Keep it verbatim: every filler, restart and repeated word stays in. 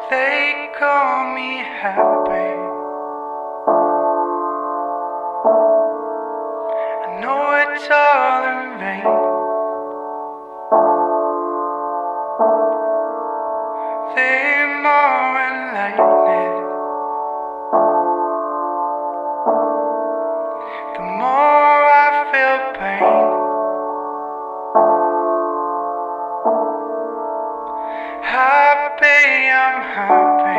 They call me happy. I know it's all in vain. The more enlightened, the more I feel pain. Happy, I'm happy.